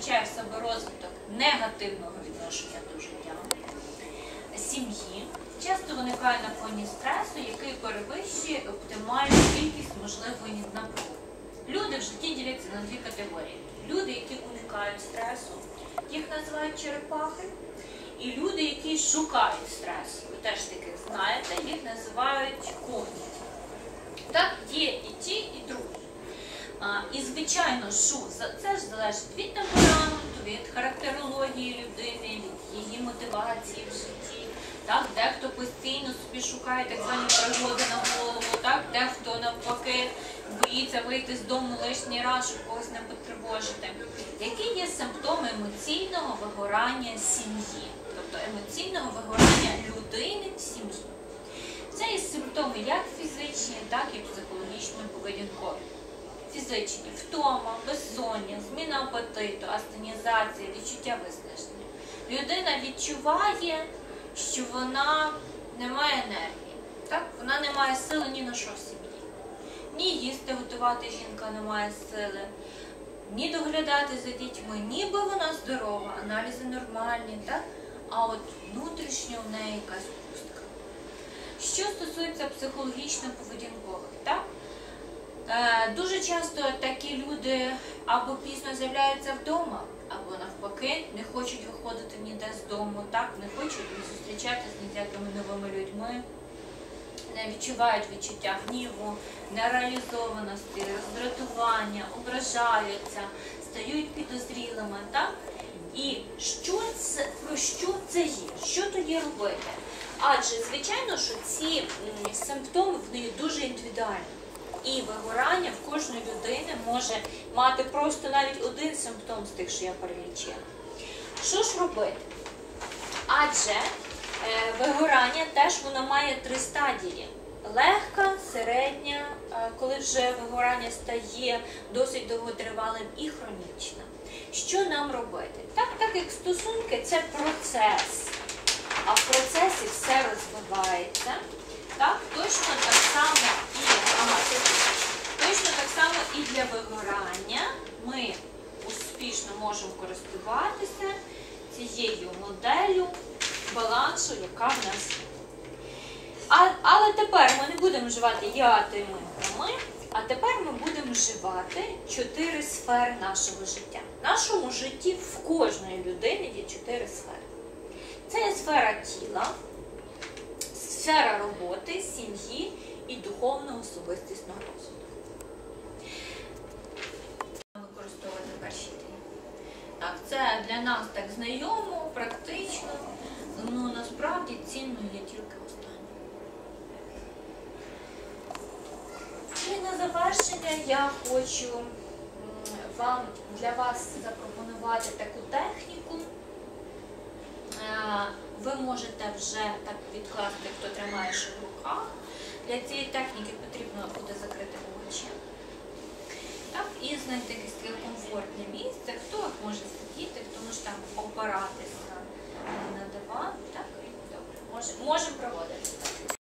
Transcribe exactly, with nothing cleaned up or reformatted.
включає в себе розвиток негативного відношення до життя, сім'ї. Часто виникає на фоні стресу, який перевищує оптимальну кількість можливої напруги. Люди в житті діляться на дві категорії. Люди, які уникають стресу, їх називають черепахи. І люди, які шукають стресу, ви теж таких знаєте, їх називають коні. Так, є і ті, і другі. А, і, звичайно, що це ж залежить від темпераменту, від характерології людини, від її мотивації в житті. Так, дехто постійно собі шукає так звані пригоди на голову, так, дехто навпаки боїться вийти з дому лишній раз, щоб когось не потривожити. Які є симптоми емоційного вигорання сім'ї? Тобто емоційного вигорання людини в сім'ї. Це є симптоми як фізичні, так і психологічно-поведінкові. Фізичні – втома, безсоння, зміна апетиту, астенізація, відчуття виснаження. Людина відчуває, що вона не має енергії, так? Вона не має сили ні на що в сім'ї. Ні їсти готувати жінка не має сили, ні доглядати за дітьми, ніби вона здорова, аналізи нормальні, так? А от внутрішньо в неї якась пустка. Що стосується психологічно-поведінкових, так? Е, дуже часто такі люди або пізно з'являються вдома, або навпаки не хочуть виходити ніде з дому, так? Не хочуть зустрічатися з ніякими новими людьми, не відчувають відчуття гніву, нереалізованості, роздратування, ображаються, стають підозрілими, так? І що це, про що це є? Що тоді робити? Адже, звичайно, що ці симптоми в неї дуже індивідуальні. І вигорання в кожної людини може мати просто навіть один симптом з тих, що я перелічила. Що ж робити? Адже е, вигорання теж воно має три стадії. Легка, середня, е, коли вже вигорання стає досить довготривалим, і хронічна. Що нам робити? Так, так як стосунки – це процес, а в процесі все розвивається. Так, точно так само і, ага, точно так само і для вигорання ми успішно можемо користуватися цією моделлю балансу, яка в нас є. А, але тепер ми не будемо вживати я, ти, ми та ми, а тепер ми будемо вживати чотири сфери нашого життя. В нашому житті в кожної людини є чотири сфери. Це є сфера тіла, сфера роботи, сім'ї і духовно-особистісного розвитку. Використовувати перші три. Так, це для нас так знайомо, практично, але насправді цінною є тільки останнє. І на завершення я хочу вам, для вас запропонувати таку техніку. Ви можете вже так відкласти, хто тримає що в руках. Для цієї техніки потрібно буде закрити очі. Так, і знайти якесь таке комфортне місце. Хто може сидіти, хто може там опиратися на диван. Так, добре, можемо проводити.